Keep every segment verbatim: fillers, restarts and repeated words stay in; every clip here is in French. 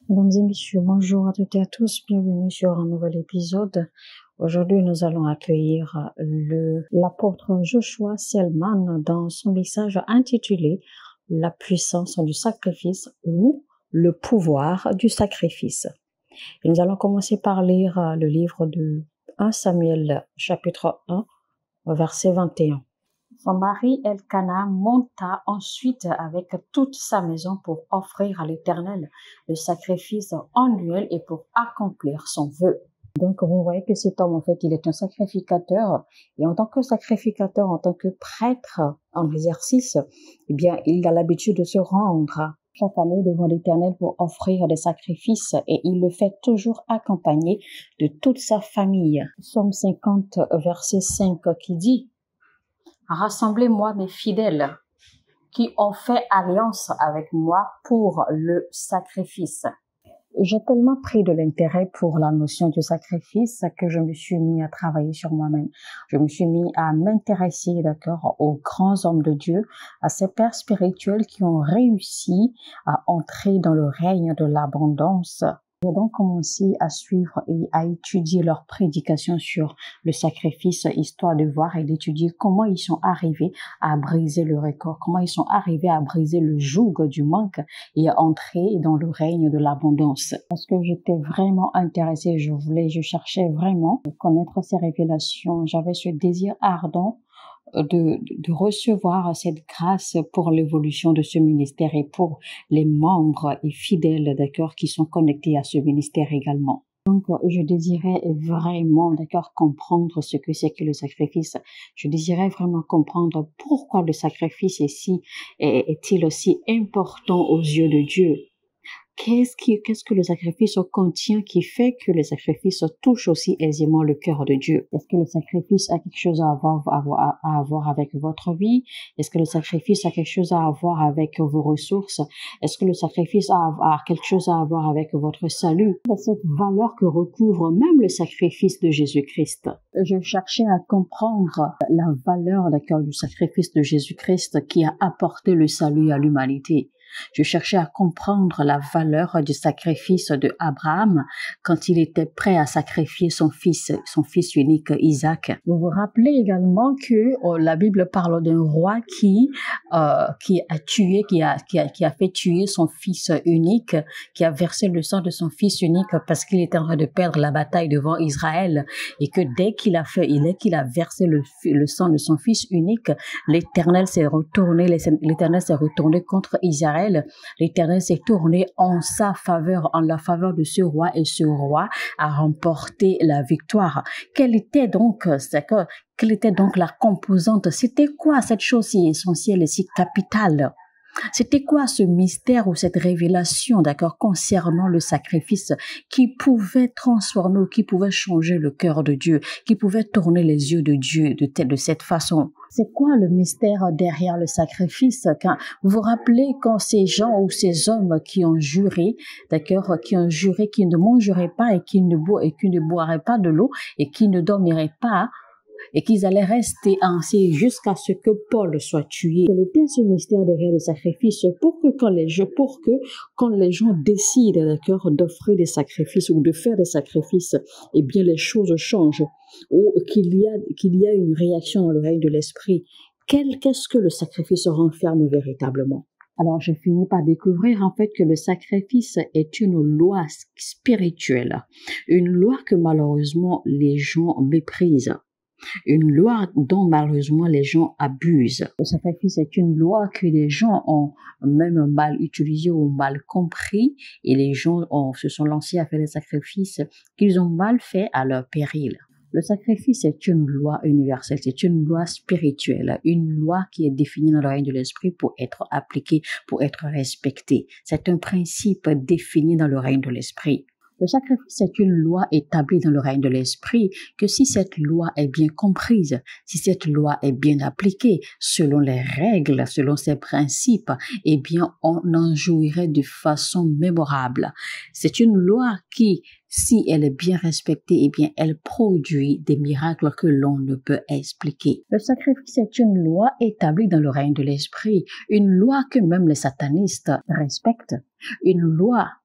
Mesdames et messieurs, bonjour à toutes et à tous, bienvenue sur un nouvel épisode. Aujourd'hui, nous allons accueillir le, l'apôtre Joshua Selman dans son message intitulé « La puissance du sacrifice » ou « Le pouvoir du sacrifice ». Et nous allons commencer par lire le livre de premier Samuel, chapitre un, verset vingt et un. Son mari Elkana monta ensuite avec toute sa maison pour offrir à l'Éternel le sacrifice annuel et pour accomplir son vœu. Donc, vous voyez que cet homme, en fait, il est un sacrificateur. Et en tant que sacrificateur, en tant que prêtre en exercice, eh bien, il a l'habitude de se rendre chaque année devant l'Éternel pour offrir des sacrifices. Et il le fait toujours accompagné de toute sa famille. Psaume cinquante, verset cinq, qui dit: Rassemblez-moi mes fidèles qui ont fait alliance avec moi pour le sacrifice. J'ai tellement pris de l'intérêt pour la notion du sacrifice que je me suis mis à travailler sur moi-même. Je me suis mis à m'intéresser, d'accord, aux grands hommes de Dieu, à ces pères spirituels qui ont réussi à entrer dans le règne de l'abondance. J'ai donc commencé à suivre et à étudier leurs prédications sur le sacrifice, histoire de voir et d'étudier comment ils sont arrivés à briser le record, comment ils sont arrivés à briser le joug du manque et à entrer dans le règne de l'abondance. Parce que j'étais vraiment intéressée, je voulais, je cherchais vraiment à connaître ces révélations. J'avais ce désir ardent De, de recevoir cette grâce pour l'évolution de ce ministère et pour les membres et fidèles, d'accord, qui sont connectés à ce ministère également. Donc, je désirais vraiment, d'accord, comprendre ce que c'est que le sacrifice. Je désirais vraiment comprendre pourquoi le sacrifice est si, est, est-il aussi important aux yeux de Dieu. Qu'est-ce qui, qu'est-ce que le sacrifice contient qui fait que le sacrifice touche aussi aisément le cœur de Dieu? Est-ce que le sacrifice a quelque chose à avoir, à avoir, à avoir avec votre vie? Est-ce que le sacrifice a quelque chose à avoir avec vos ressources? Est-ce que le sacrifice a, a quelque chose à avoir avec votre salut? C'est cette valeur que recouvre même le sacrifice de Jésus-Christ. Je cherchais à comprendre la valeur, d'accord, du sacrifice de Jésus-Christ qui a apporté le salut à l'humanité. Je cherchais à comprendre la valeur du sacrifice de Abraham quand il était prêt à sacrifier son fils, son fils unique Isaac. Vous vous rappelez également que oh, la Bible parle d'un roi qui euh, qui a tué, qui a qui a qui a fait tuer son fils unique, qui a versé le sang de son fils unique parce qu'il était en train de perdre la bataille devant Israël, et que dès qu'il a fait, dès qu'il a versé le le sang de son fils unique, l'Éternel s'est retourné, l'Éternel s'est retourné contre Israël. L'Éternel s'est tourné en sa faveur, en la faveur de ce roi, et ce roi a remporté la victoire. Quelle était donc, d'accord, quelle était donc la composante? C'était quoi cette chose si essentielle et si capitale? C'était quoi ce mystère ou cette révélation, d'accord, concernant le sacrifice qui pouvait transformer ou qui pouvait changer le cœur de Dieu, qui pouvait tourner les yeux de Dieu de, de cette façon? C'est quoi le mystère derrière le sacrifice? Quand vous vous rappelez quand ces gens ou ces hommes qui ont juré, d'accord, qui ont juré qu'ils ne mangeraient pas et qu'ils ne, bo- et qu'ils ne boiraient pas de l'eau et qu'ils ne dormiraient pas, et qu'ils allaient rester ainsi jusqu'à ce que Paul soit tué. Quel était ce mystère derrière le sacrifice? Pour que quand les gens, pour que quand les gens décident, d'accord, d'offrir des sacrifices ou de faire des sacrifices, eh bien les choses changent, ou qu'il y a qu'il y a une réaction dans le règne de l'esprit. Quel, qu'est-ce que le sacrifice renferme véritablement? Alors, je finis par découvrir en fait que le sacrifice est une loi spirituelle, une loi que malheureusement les gens méprisent. Une loi dont malheureusement les gens abusent. Le sacrifice est une loi que les gens ont même mal utilisée ou mal compris, et les gens ont, se sont lancés à faire des sacrifices qu'ils ont mal fait à leur péril. Le sacrifice est une loi universelle, c'est une loi spirituelle, une loi qui est définie dans le règne de l'esprit pour être appliquée, pour être respectée. C'est un principe défini dans le règne de l'esprit. Le sacrifice est une loi établie dans le règne de l'esprit que si cette loi est bien comprise, si cette loi est bien appliquée selon les règles, selon ses principes, eh bien, on en jouirait de façon mémorable. C'est une loi qui, si elle est bien respectée, eh bien, elle produit des miracles que l'on ne peut expliquer. Le sacrifice est une loi établie dans le règne de l'esprit, une loi que même les satanistes respectent, une loi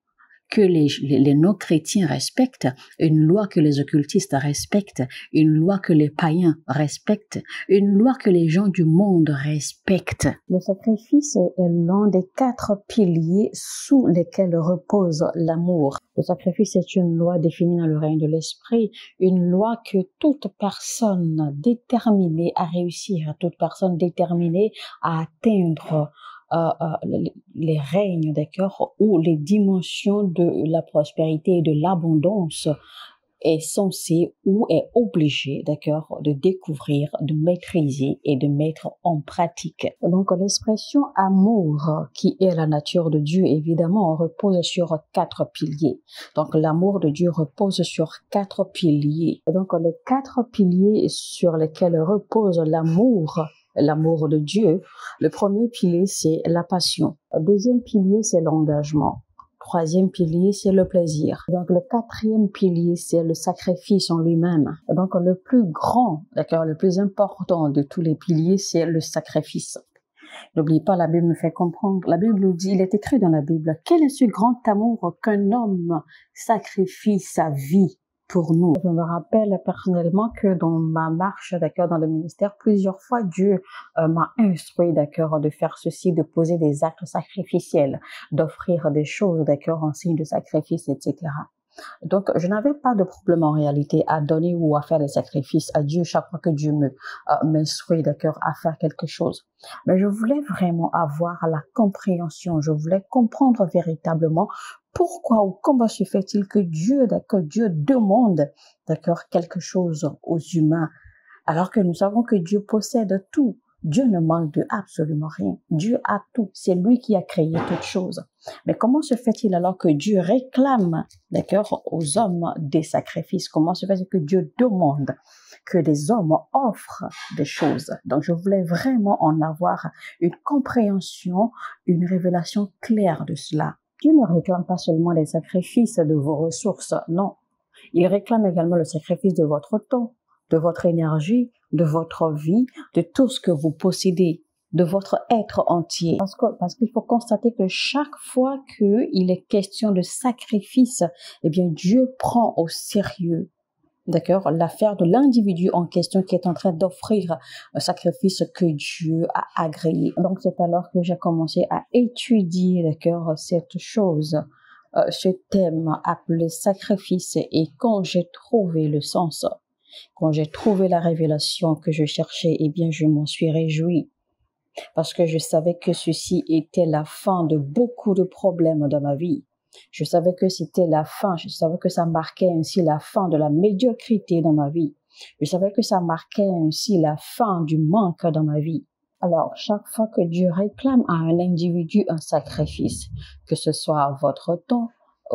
que les, les, les non-chrétiens respectent, une loi que les occultistes respectent, une loi que les païens respectent, une loi que les gens du monde respectent. Le sacrifice est l'un des quatre piliers sous lesquels repose l'amour. Le sacrifice est une loi définie dans le règne de l'esprit, une loi que toute personne déterminée à réussir, toute personne déterminée à atteindre Euh, euh, les règnes, d'accord, ou les dimensions de la prospérité et de l'abondance est censé ou est obligé, d'accord, de découvrir, de maîtriser et de mettre en pratique. Donc, l'expression amour, qui est la nature de Dieu, évidemment, repose sur quatre piliers. Donc, l'amour de Dieu repose sur quatre piliers. Donc, les quatre piliers sur lesquels repose l'amour, l'amour de Dieu, le premier pilier, c'est la passion. Le deuxième pilier, c'est l'engagement. Troisième pilier, c'est le plaisir. Donc, le quatrième pilier, c'est le sacrifice en lui-même. Donc, le plus grand, d'accord, le plus important de tous les piliers, c'est le sacrifice. N'oubliez pas, la Bible nous fait comprendre. La Bible nous dit, il est écrit dans la Bible, quel est ce grand amour qu'un homme sacrifie sa vie pour nous. Je me rappelle personnellement que dans ma marche, d'accord, dans le ministère, plusieurs fois, Dieu euh, m'a instruit, d'accord, de faire ceci, de poser des actes sacrificiels, d'offrir des choses, d'accord, en signe de sacrifice, et cetera. Donc, je n'avais pas de problème en réalité à donner ou à faire des sacrifices à Dieu chaque fois que Dieu me euh, m'instruit, d'accord, à faire quelque chose. Mais je voulais vraiment avoir la compréhension, je voulais comprendre véritablement pourquoi ou comment se fait-il que Dieu, d'accord, Dieu demande, d'accord, quelque chose aux humains, alors que nous savons que Dieu possède tout. Dieu ne manque de absolument rien. Dieu a tout. C'est lui qui a créé toutes choses. Mais comment se fait-il alors que Dieu réclame, d'accord, aux hommes des sacrifices? Comment se fait-il que Dieu demande que les hommes offrent des choses? Donc, je voulais vraiment en avoir une compréhension, une révélation claire de cela. Dieu ne réclame pas seulement les sacrifices de vos ressources, non. Il réclame également le sacrifice de votre temps, de votre énergie, de votre vie, de tout ce que vous possédez, de votre être entier. Parce que, parce qu'il faut constater que chaque fois qu'il est question de sacrifice, eh bien, Dieu prend au sérieux, d'accord, l'affaire de l'individu en question qui est en train d'offrir un sacrifice que Dieu a agréé. Donc, c'est alors que j'ai commencé à étudier, d'accord, cette chose, euh, ce thème appelé sacrifice. Et quand j'ai trouvé le sens, quand j'ai trouvé la révélation que je cherchais, eh bien, je m'en suis réjouie. Parce que je savais que ceci était la fin de beaucoup de problèmes dans ma vie. Je savais que c'était la fin, je savais que ça marquait ainsi la fin de la médiocrité dans ma vie. Je savais que ça marquait ainsi la fin du manque dans ma vie. Alors, chaque fois que Dieu réclame à un individu un sacrifice, que ce soit votre temps,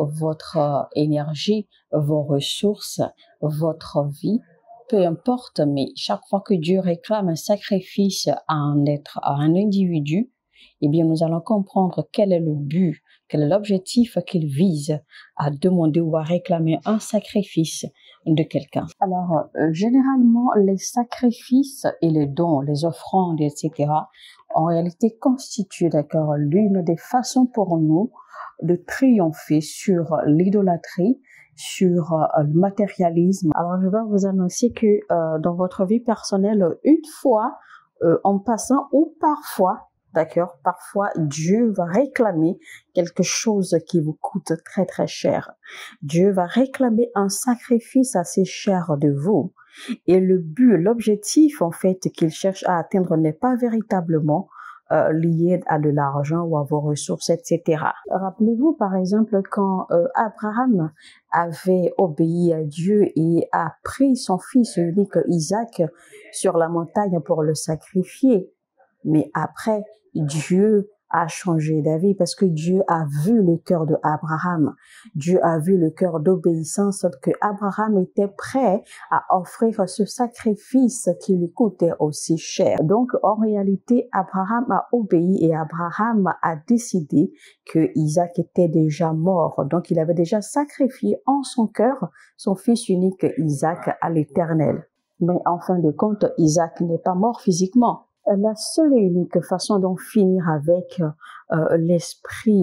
votre énergie, vos ressources, votre vie, peu importe, mais chaque fois que Dieu réclame un sacrifice à un être, à un individu, eh bien, nous allons comprendre quel est le but, quel est l'objectif qu'il vise à demander ou à réclamer un sacrifice de quelqu'un. Alors, euh, généralement, les sacrifices et les dons, les offrandes, et cetera, en réalité constituent, d'accord, l'une des façons pour nous de triompher sur l'idolâtrie, sur euh, le matérialisme. Alors, je vais vous annoncer que euh, dans votre vie personnelle, une fois, euh, en passant ou parfois, d'accord, parfois Dieu va réclamer quelque chose qui vous coûte très très cher. Dieu va réclamer un sacrifice assez cher de vous. Et le but, l'objectif en fait qu'il cherche à atteindre n'est pas véritablement Euh, lié à de l'argent ou à vos ressources, et cetera. Rappelez-vous par exemple quand euh, Abraham avait obéi à Dieu et a pris son fils unique Isaac sur la montagne pour le sacrifier. Mais après, Dieu a changé d'avis parce que Dieu a vu le cœur de Abraham. Dieu a vu le cœur d'obéissance que Abraham était prêt à offrir ce sacrifice qui lui coûtait aussi cher. Donc, en réalité, Abraham a obéi et Abraham a décidé que Isaac était déjà mort. Donc, il avait déjà sacrifié en son cœur son fils unique Isaac à l'Éternel. Mais en fin de compte, Isaac n'est pas mort physiquement. La seule et unique façon d'en finir avec euh, l'esprit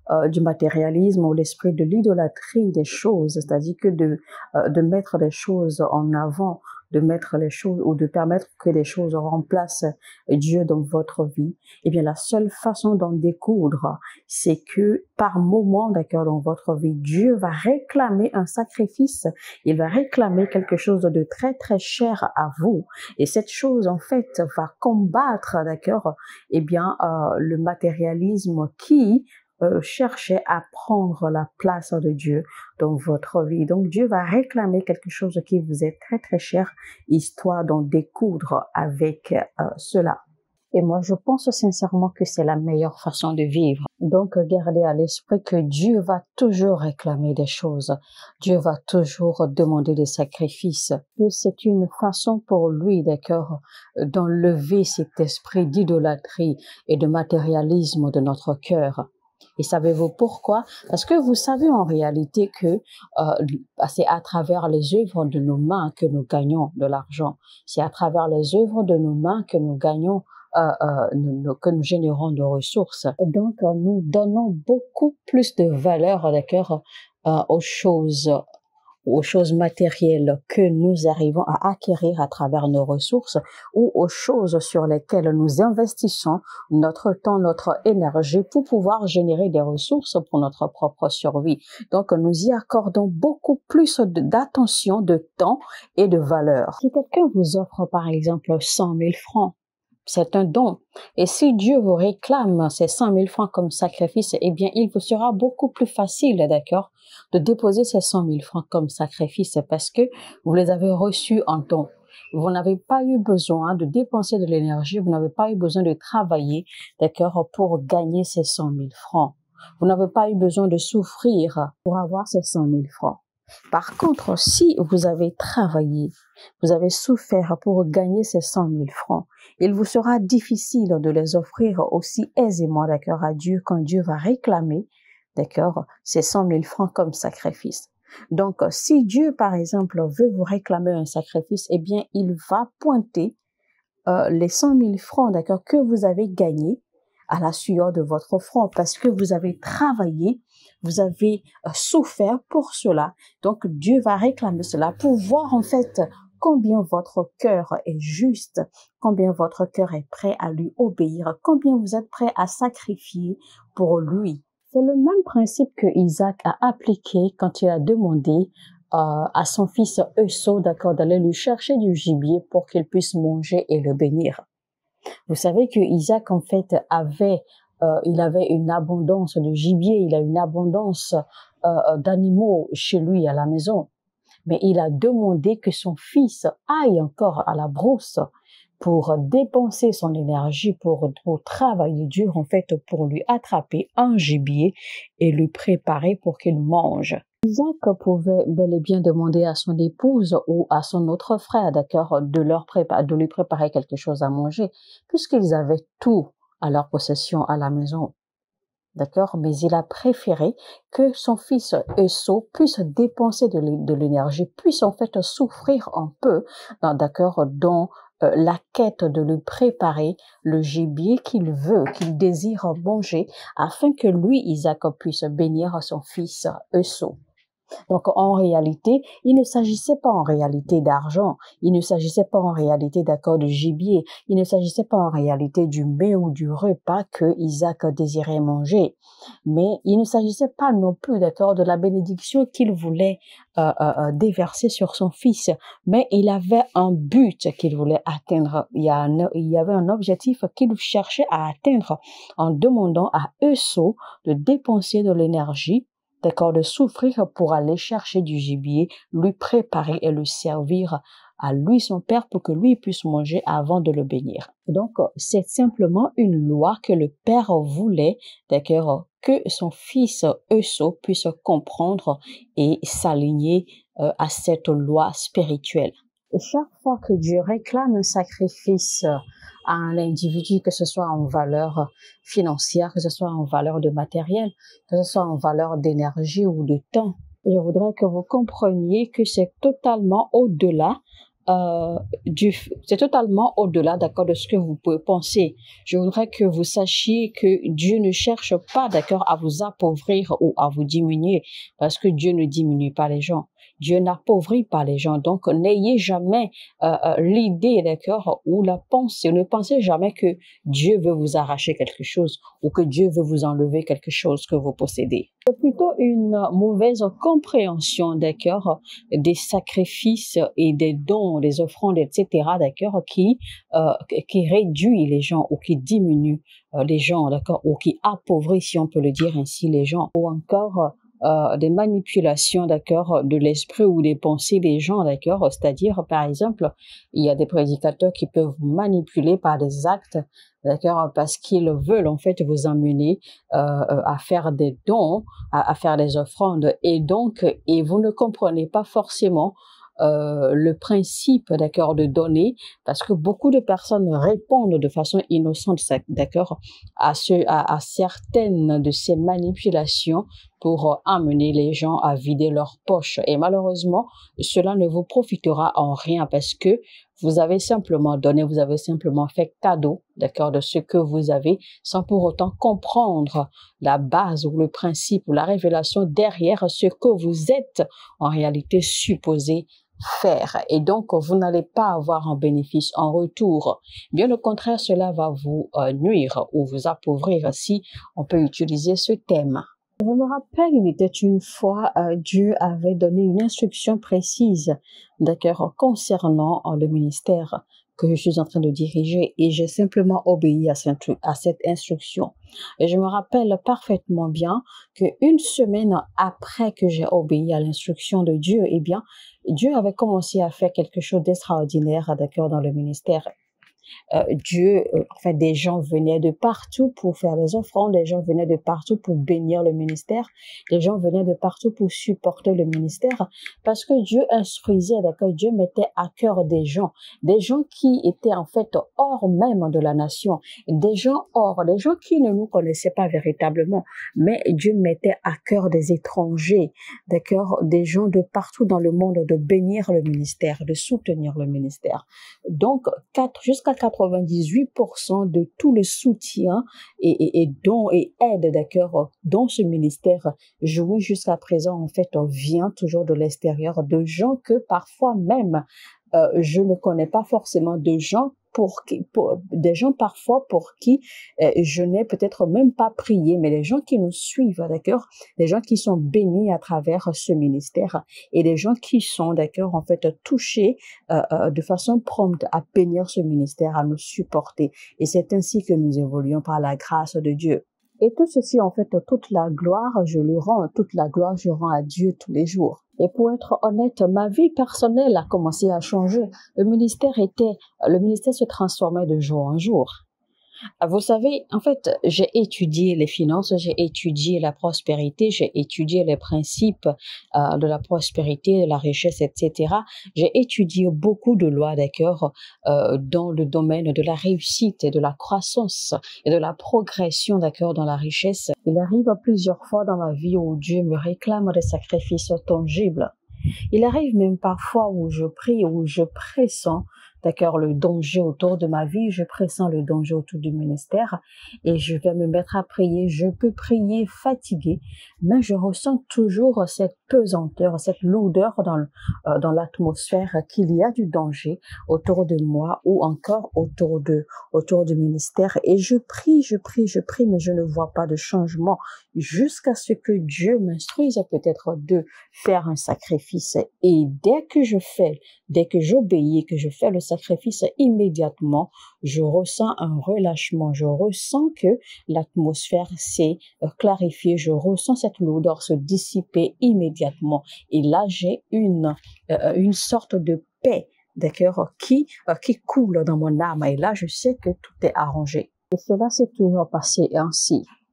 euh, du matérialisme ou l'esprit de l'idolâtrie des choses, c'est-à-dire que de, euh, de mettre les choses en avant, de mettre les choses ou de permettre que les choses remplacent Dieu dans votre vie, eh bien la seule façon d'en découdre, c'est que par moment, d'accord, dans votre vie, Dieu va réclamer un sacrifice, il va réclamer quelque chose de très très cher à vous, et cette chose en fait va combattre, d'accord, eh bien euh, le matérialisme qui Euh, cherchez à prendre la place de Dieu dans votre vie. Donc Dieu va réclamer quelque chose qui vous est très très cher, histoire d'en découdre avec euh, cela. Et moi, je pense sincèrement que c'est la meilleure façon de vivre. Donc, gardez à l'esprit que Dieu va toujours réclamer des choses. Dieu va toujours demander des sacrifices. Que c'est une façon pour lui, d'accord, d'enlever cet esprit d'idolâtrie et de matérialisme de notre cœur. Et savez-vous pourquoi? Parce que vous savez en réalité que euh, c'est à travers les œuvres de nos mains que nous gagnons de l'argent. C'est à travers les œuvres de nos mains que nous gagnons, euh, euh, nous, que nous générons de ressources. Donc, euh, nous donnons beaucoup plus de valeur, d'accord, euh, aux choses aux choses matérielles que nous arrivons à acquérir à travers nos ressources ou aux choses sur lesquelles nous investissons notre temps, notre énergie pour pouvoir générer des ressources pour notre propre survie. Donc, nous y accordons beaucoup plus d'attention, de temps et de valeur. Si quelqu'un vous offre, par exemple, cent mille francs, c'est un don. Et si Dieu vous réclame ces cent mille francs comme sacrifice, eh bien, il vous sera beaucoup plus facile, d'accord, de déposer ces cent mille francs comme sacrifice parce que vous les avez reçus en don. Vous n'avez pas eu besoin de dépenser de l'énergie, vous n'avez pas eu besoin de travailler, d'accord, pour gagner ces cent mille francs. Vous n'avez pas eu besoin de souffrir pour avoir ces cent mille francs. Par contre, si vous avez travaillé, vous avez souffert pour gagner ces cent mille francs, il vous sera difficile de les offrir aussi aisément, d'accord, à Dieu quand Dieu va réclamer, d'accord, ces cent mille francs comme sacrifice. Donc, si Dieu, par exemple, veut vous réclamer un sacrifice, eh bien, il va pointer euh, les cent mille francs, d'accord, que vous avez gagnés à la sueur de votre front parce que vous avez travaillé, vous avez euh, souffert pour cela. Donc, Dieu va réclamer cela pour voir en fait combien votre cœur est juste, combien votre cœur est prêt à lui obéir, combien vous êtes prêt à sacrifier pour lui. C'est le même principe que Isaac a appliqué quand il a demandé euh, à son fils Esau, d'accord, d'aller lui chercher du gibier pour qu'il puisse manger et le bénir. Vous savez que Isaac, en fait, avait, euh, il avait une abondance de gibier, il a une abondance euh, d'animaux chez lui à la maison. Mais il a demandé que son fils aille encore à la brousse pour dépenser son énergie, pour, pour travailler dur, en fait, pour lui attraper un gibier et lui préparer pour qu'il mange. Isaac pouvait bel et bien demander à son épouse ou à son autre frère, d'accord, de leur préparer, de lui préparer quelque chose à manger, puisqu'ils avaient tout à leur possession à la maison. D'accord, mais il a préféré que son fils Esau puisse dépenser de l'énergie, puisse en fait souffrir un peu, d'accord, dans euh, la quête de lui préparer le gibier qu'il veut, qu'il désire manger, afin que lui, Isaac, puisse bénir son fils Esau. Donc, en réalité, il ne s'agissait pas en réalité d'argent, il ne s'agissait pas en réalité d'accord de gibier, il ne s'agissait pas en réalité du mets ou du repas que Isaac désirait manger, mais il ne s'agissait pas non plus d'accord de la bénédiction qu'il voulait euh, euh, déverser sur son fils, mais il avait un but qu'il voulait atteindre, il y, a un, il y avait un objectif qu'il cherchait à atteindre en demandant à Esau de dépenser de l'énergie, d'accord, de souffrir pour aller chercher du gibier, lui préparer et le servir à lui, son père, pour que lui puisse manger avant de le bénir. Donc, c'est simplement une loi que le père voulait, d'accord, que son fils Esau puisse comprendre et s'aligner euh, à cette loi spirituelle. Chaque fois que Dieu réclame un sacrifice à un individu, que ce soit en valeur financière, que ce soit en valeur de matériel, que ce soit en valeur d'énergie ou de temps, je voudrais que vous compreniez que c'est totalement au-delà euh, du, c'est totalement au-delà, d'accord, de ce que vous pouvez penser. Je voudrais que vous sachiez que Dieu ne cherche pas, d'accord, à vous appauvrir ou à vous diminuer, parce que Dieu ne diminue pas les gens. Dieu n'appauvrit pas les gens. Donc, n'ayez jamais euh, euh, l'idée, d'accord, ou la pensée, ne pensez jamais que Dieu veut vous arracher quelque chose ou que Dieu veut vous enlever quelque chose que vous possédez. C'est plutôt une mauvaise compréhension, d'accord, des sacrifices et des dons, des offrandes, et cetera, d'accord, qui, euh, qui réduit les gens ou qui diminue euh, les gens, d'accord, ou qui appauvrit, si on peut le dire ainsi, les gens, ou encore euh, des manipulations, d'accord, de l'esprit ou des pensées des gens, d'accord, c'est-à-dire, par exemple, il y a des prédicateurs qui peuvent manipuler par des actes, d'accord, parce qu'ils veulent en fait vous amener euh, à faire des dons, à, à faire des offrandes, et donc, et vous ne comprenez pas forcément euh, le principe, d'accord, de donner, parce que beaucoup de personnes répondent de façon innocente, d'accord, à, ce, à, à certaines de ces manipulations pour amener les gens à vider leurs poches. Et malheureusement, cela ne vous profitera en rien parce que vous avez simplement donné, vous avez simplement fait cadeau, d'accord, de ce que vous avez, sans pour autant comprendre la base ou le principe ou la révélation derrière ce que vous êtes en réalité supposé faire. Et donc, vous n'allez pas avoir un bénéfice en retour. Bien au contraire, cela va vous euh, nuire ou vous appauvrir si on peut utiliser ce thème. Je me rappelle, il était une fois, euh, Dieu avait donné une instruction précise, d'accord, concernant euh, le ministère que je suis en train de diriger et j'ai simplement obéi à cette, à cette instruction. Et je me rappelle parfaitement bien qu'une semaine après que j'ai obéi à l'instruction de Dieu, eh bien, Dieu avait commencé à faire quelque chose d'extraordinaire, d'accord, dans le ministère. Euh, Dieu, euh, enfin, des gens venaient de partout pour faire des offrandes, des gens venaient de partout pour bénir le ministère, des gens venaient de partout pour supporter le ministère, parce que Dieu instruisait, d'accord, Dieu mettait à cœur des gens, des gens qui étaient en fait hors même de la nation, des gens hors, des gens qui ne nous connaissaient pas véritablement, mais Dieu mettait à cœur des étrangers, d'accord, des gens de partout dans le monde de bénir le ministère, de soutenir le ministère. Donc, jusqu'à quatre-vingt-dix-huit pour cent de tout le soutien et, et, et dons et aide, d'accord, dont ce ministère jouit jusqu'à présent, en fait, vient toujours de l'extérieur, de gens que parfois même, euh, je ne connais pas forcément, de gens pour qui, pour, des gens parfois pour qui euh, je n'ai peut-être même pas prié, mais les gens qui nous suivent, d'accord, des gens qui sont bénis à travers ce ministère et des gens qui sont, d'accord, en fait, touchés euh, euh, de façon prompte à bénir ce ministère, à nous supporter. Et c'est ainsi que nous évoluons par la grâce de Dieu. Et tout ceci, en fait, toute la gloire, je le rends, toute la gloire, je rends à Dieu tous les jours. Et pour être honnête, ma vie personnelle a commencé à changer. Le ministère était, le ministère se transformait de jour en jour. Vous savez, en fait, j'ai étudié les finances, j'ai étudié la prospérité, j'ai étudié les principes euh, de la prospérité, de la richesse, et cetera. J'ai étudié beaucoup de lois, d'accord, euh, dans le domaine de la réussite et de la croissance et de la progression, d'accord, dans la richesse. Il arrive plusieurs fois dans ma vie où Dieu me réclame des sacrifices tangibles. Il arrive même parfois où je prie, où je pressens, d'accord, le danger autour de ma vie, je pressens le danger autour du ministère et je vais me mettre à prier. Je peux prier fatigué, mais je ressens toujours cette pesanteur, cette lourdeur dans, euh, dans l'atmosphère qu'il y a du danger autour de moi ou encore autour de, autour du ministère. Et je prie, je prie, je prie, mais je ne vois pas de changement jusqu'à ce que Dieu m'instruise peut-être de faire un sacrifice. Et dès que je fais, dès que j'obéis, que je fais le sacrifice, immédiatement, je ressens un relâchement. Je ressens que l'atmosphère s'est clarifiée. Je ressens cette lourdeur se dissiper immédiatement. Et là, j'ai une, euh, une sorte de paix, d'accord, qui, euh, qui coule dans mon âme. Et là, je sais que tout est arrangé. Et cela s'est toujours passé ainsi.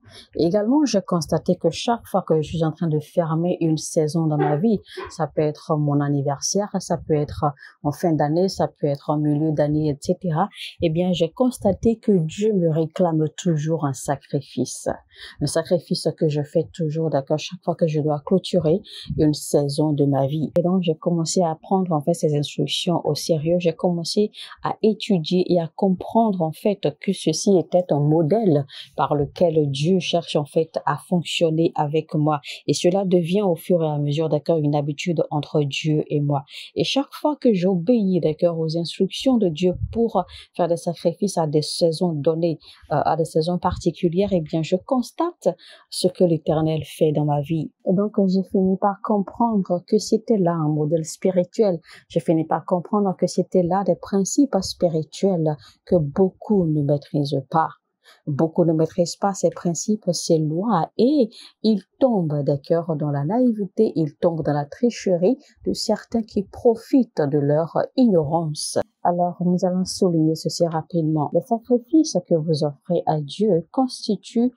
Et également, j'ai constaté que chaque fois que je suis en train de fermer une saison dans ma vie, ça peut être mon anniversaire, ça peut être en fin d'année, ça peut être en milieu d'année, et cetera. Eh bien, j'ai constaté que Dieu me réclame toujours un sacrifice. Un sacrifice que je fais toujours, d'accord, chaque fois que je dois clôturer une saison de ma vie. Et donc, j'ai commencé à prendre, en fait, ces instructions au sérieux. J'ai commencé à étudier et à comprendre, en fait, que ceci était un modèle par lequel Dieu cherche, en fait, à fonctionner avec moi. Et cela devient au fur et à mesure, d'accord, une habitude entre Dieu et moi. Et chaque fois que j'obéis, d'accord, aux instructions de Dieu pour faire des sacrifices à des saisons données, euh, à des saisons particulières, eh bien, je constate ce que l'Éternel fait dans ma vie. Et donc, j'ai fini par comprendre que c'était là un modèle spirituel. J'ai fini par comprendre que c'était là des principes spirituels que beaucoup ne maîtrisent pas. Beaucoup ne maîtrisent pas ces principes, ces lois, et ils tombent, d'accord, dans la naïveté, ils tombent dans la tricherie de certains qui profitent de leur ignorance. Alors, nous allons souligner ceci rapidement. Les sacrifices que vous offrez à Dieu constituent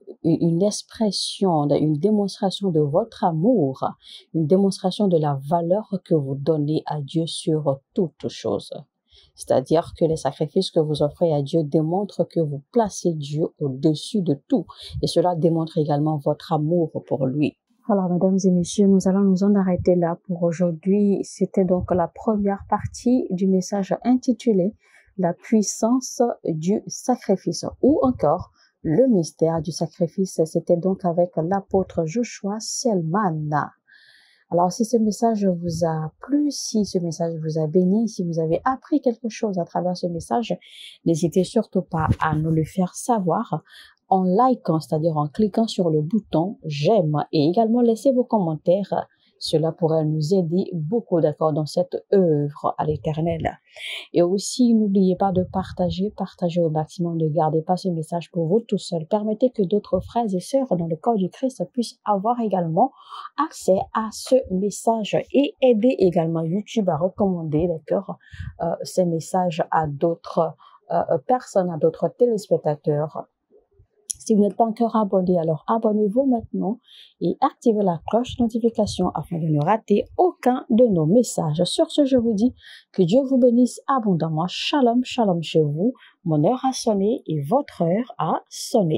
une expression, une démonstration de votre amour, une démonstration de la valeur que vous donnez à Dieu sur toute chose. C'est-à-dire que les sacrifices que vous offrez à Dieu démontrent que vous placez Dieu au-dessus de tout. Et cela démontre également votre amour pour lui. Alors, mesdames et messieurs, nous allons nous en arrêter là pour aujourd'hui. C'était donc la première partie du message intitulé « La puissance du sacrifice » ou encore « Le mystère du sacrifice ». C'était donc avec l'apôtre Joshua Selman. Alors, si ce message vous a plu, si ce message vous a béni, si vous avez appris quelque chose à travers ce message, n'hésitez surtout pas à nous le faire savoir en likant, c'est-à-dire en cliquant sur le bouton j'aime, et également laissez vos commentaires. Cela pourrait nous aider beaucoup, d'accord, dans cette œuvre à l'Éternel. Et aussi, n'oubliez pas de partager, partager au maximum, ne gardez pas ce message pour vous tout seul. Permettez que d'autres frères et sœurs dans le corps du Christ puissent avoir également accès à ce message, et aider également YouTube à recommander, d'accord, euh, ces messages à d'autres euh, personnes, à d'autres téléspectateurs. Si vous n'êtes pas encore abonné, alors abonnez-vous maintenant et activez la cloche de notification afin de ne rater aucun de nos messages. Sur ce, je vous dis que Dieu vous bénisse abondamment. Shalom, shalom chez vous. Mon heure a sonné et votre heure a sonné.